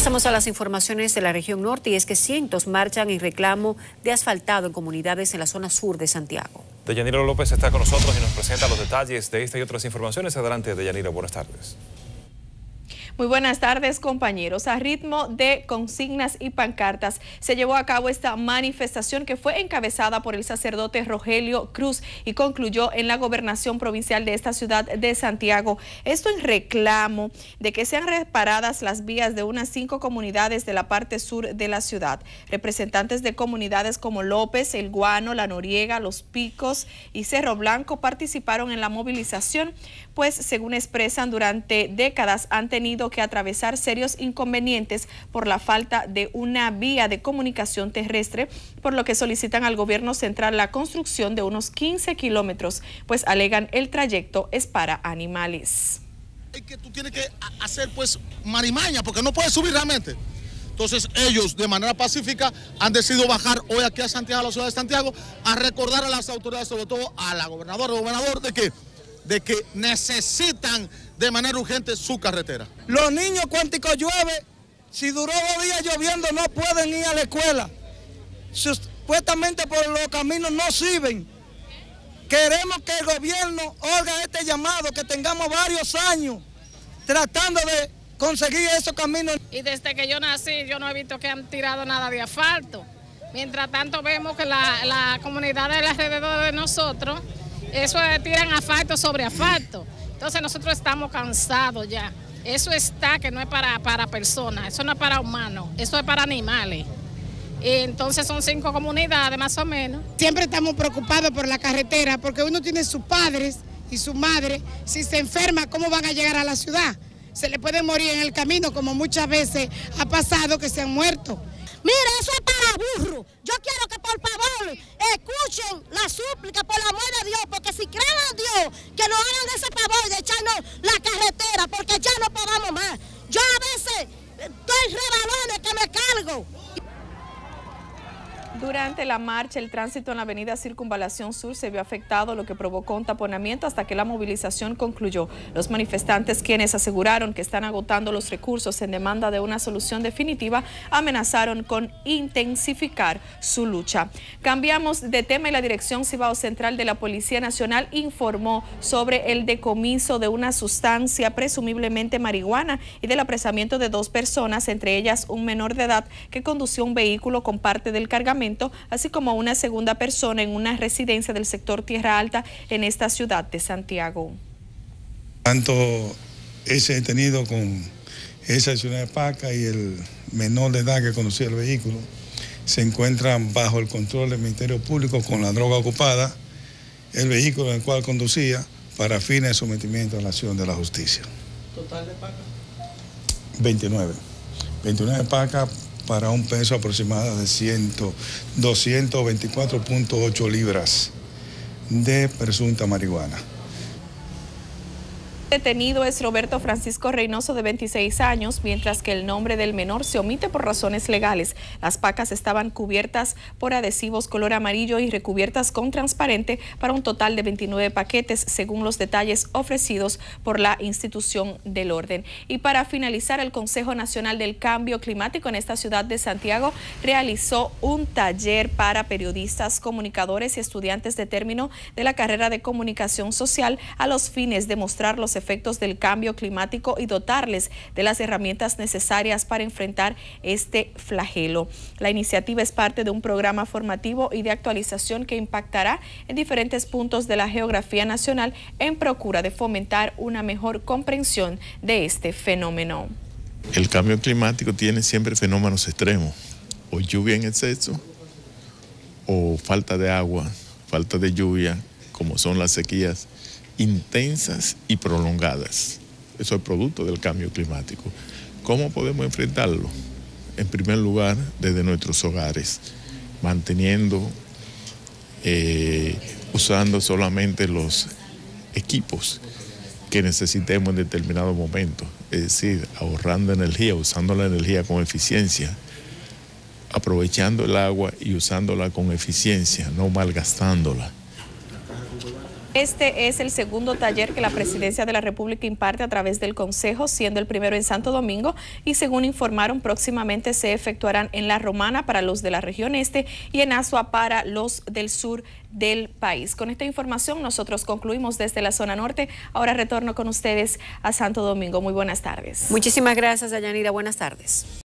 Pasamos a las informaciones de la región norte y es que cientos marchan en reclamo de asfaltado en comunidades en la zona sur de Santiago. Deyanira López está con nosotros y nos presenta los detalles de esta y otras informaciones. Adelante, Deyanira, buenas tardes. Muy buenas tardes, compañeros. A ritmo de consignas y pancartas se llevó a cabo esta manifestación que fue encabezada por el sacerdote Rogelio Cruz y concluyó en la gobernación provincial de esta ciudad de Santiago. Esto en reclamo de que sean reparadas las vías de unas 5 comunidades de la parte sur de la ciudad. Representantes de comunidades como López, El Guano, La Noriega, Los Picos y Cerro Blanco participaron en la movilización, pues según expresan, durante décadas han tenido que atravesar serios inconvenientes por la falta de una vía de comunicación terrestre, por lo que solicitan al gobierno central la construcción de unos 15 kilómetros, pues alegan el trayecto es para animales. Que tú tienes que hacer pues marimaña porque no puedes subir realmente. Entonces ellos de manera pacífica han decidido bajar hoy aquí a Santiago, a la ciudad de Santiago, a recordar a las autoridades, sobre todo a la gobernadora o gobernador, de que necesitan de manera urgente su carretera. Los niños cuántico llueve, si duró 2 días lloviendo no pueden ir a la escuela. Supuestamente por los caminos no sirven. Queremos que el gobierno oiga este llamado, que tengamos varios años tratando de conseguir esos caminos. Y desde que yo nací yo no he visto que han tirado nada de asfalto. Mientras tanto vemos que la comunidad de alrededor de nosotros, eso tiran asfalto sobre asfalto. Entonces nosotros estamos cansados ya. Eso está que no es para personas, eso no es para humanos, eso es para animales. Y entonces son 5 comunidades más o menos. Siempre estamos preocupados por la carretera porque uno tiene sus padres y su madre. Si se enferma, ¿cómo van a llegar a la ciudad? Se le puede morir en el camino, como muchas veces ha pasado que se han muerto. Mira, eso es para burro. Yo quiero que por favor escuchen la súplica por el amor de Dios, porque si creen a Dios, que nos hagan ese favor de echarnos la carretera, porque ya no podamos más. Yo a veces estoy rebalones que me cargo. Durante la marcha, el tránsito en la avenida Circunvalación Sur se vio afectado, lo que provocó un taponamiento hasta que la movilización concluyó. Los manifestantes, quienes aseguraron que están agotando los recursos en demanda de una solución definitiva, amenazaron con intensificar su lucha. Cambiamos de tema y la Dirección Cibao Central de la Policía Nacional informó sobre el decomiso de una sustancia, presumiblemente marihuana, y del apresamiento de 2 personas, entre ellas un menor de edad que condució un vehículo con parte del cargamento, así como una segunda persona en una residencia del sector Tierra Alta en esta ciudad de Santiago. Tanto ese detenido con esa acción de paca y el menor de edad que conducía el vehículo se encuentran bajo el control del Ministerio Público con la droga ocupada, el vehículo en el cual conducía, para fines de sometimiento a la acción de la justicia. ¿Total de paca? 29 pacas para un peso aproximado de 224.8 libras de presunta marihuana. El detenido es Roberto Francisco Reynoso, de 26 años, mientras que el nombre del menor se omite por razones legales. Las pacas estaban cubiertas por adhesivos color amarillo y recubiertas con transparente para un total de 29 paquetes, según los detalles ofrecidos por la institución del orden. Y para finalizar, el Consejo Nacional del Cambio Climático en esta ciudad de Santiago realizó un taller para periodistas, comunicadores y estudiantes de término de la carrera de comunicación social a los fines de mostrar los efectos del cambio climático y dotarles de las herramientas necesarias para enfrentar este flagelo. La iniciativa es parte de un programa formativo y de actualización que impactará en diferentes puntos de la geografía nacional en procura de fomentar una mejor comprensión de este fenómeno. El cambio climático tiene siempre fenómenos extremos, o lluvia en exceso, o falta de agua, falta de lluvia, como son las sequías intensas y prolongadas. Eso es producto del cambio climático. ¿Cómo podemos enfrentarlo? En primer lugar, desde nuestros hogares, manteniendo, usando solamente los equipos que necesitemos en determinado momento, es decir, ahorrando energía, usando la energía con eficiencia, aprovechando el agua y usándola con eficiencia, no malgastándola. Este es el segundo taller que la Presidencia de la República imparte a través del Consejo, siendo el primero en Santo Domingo, y según informaron, próximamente se efectuarán en La Romana para los de la región este y en Azua para los del sur del país. Con esta información nosotros concluimos desde la zona norte. Ahora retorno con ustedes a Santo Domingo. Muy buenas tardes. Muchísimas gracias, Dayanira. Buenas tardes.